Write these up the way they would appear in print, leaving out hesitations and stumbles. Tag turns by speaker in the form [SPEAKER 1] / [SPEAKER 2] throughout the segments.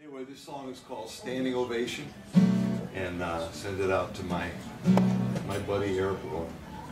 [SPEAKER 1] Anyway, this song is called Standing Ovation, and send it out to my buddy Eric Roy.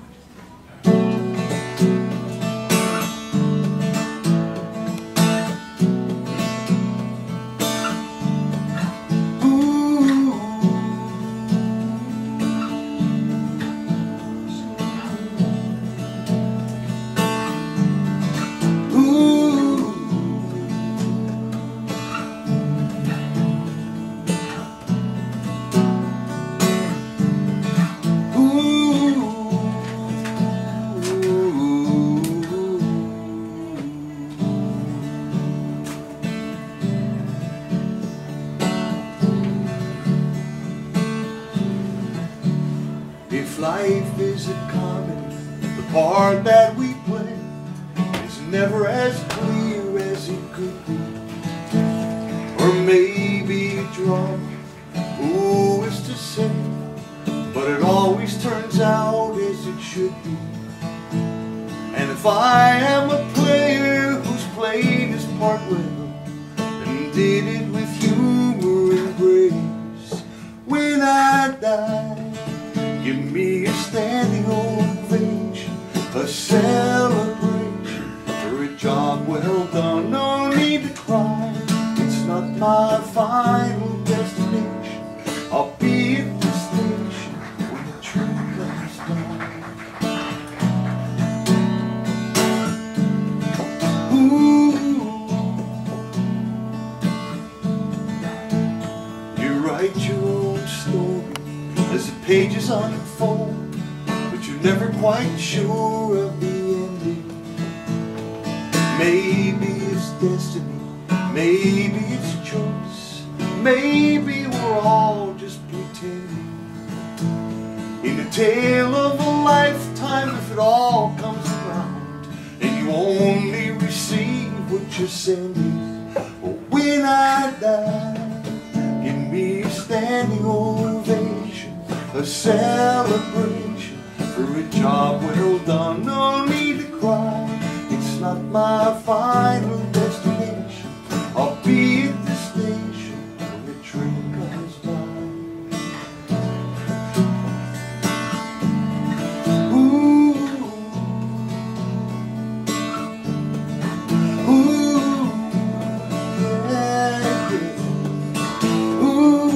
[SPEAKER 1] If life is a comedy, the part that we play is never as clear as it could be. Or maybe a drama, who is to say, but it always turns out as it should be. And if I am a player who's played his part well and did it with humor and grace, when I die, give me a standing ovation, a celebration for a job well done. No need to cry, it's not my final destination. I'll be at the station when the train comes down. Ooh, you write your own story as the pages unfold, but you're never quite sure of the ending. Maybe it's destiny, maybe it's choice, maybe we're all just pretending. In a tale of a lifetime, if it all comes around and you only receive what you're sending, but when I die, give me a standing ovation, a celebration for a job well done. No need to cry, it's not my final destination. I'll be at the station when the train comes by. Ooh, ooh, yeah, yeah. Ooh.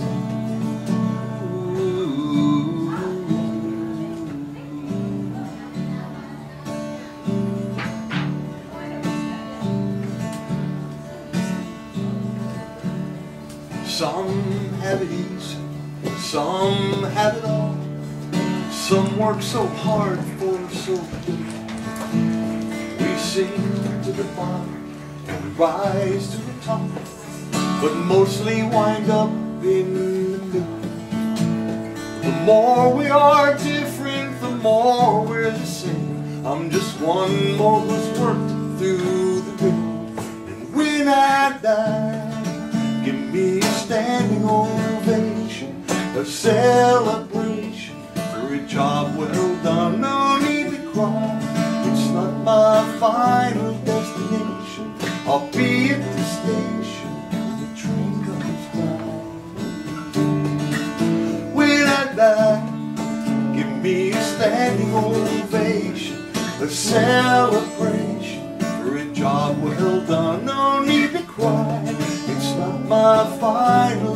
[SPEAKER 1] Some have it easy, some have it all. Some work so hard for so little. We sing to the bottom and we rise to the top, but mostly wind up in the middle. The more we are different, the more we're the same. I'm just one more who's worked through the middle. And when I die, give me a standing ovation, a celebration for a job well done. No need to cry, it's not my final destination. I'll be at the station when the train comes by. When I die, give me a standing ovation, a celebration for a job well done. No need to cry, it's not my final